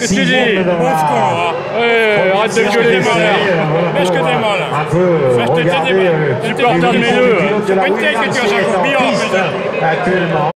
Qu'est-ce que tu dis? Arrête de gueuler, Qu'est-ce que t'es mal? Un peu regarder supporter de mes deux. C'est pas une taille que tu as, Jacob. actuellement.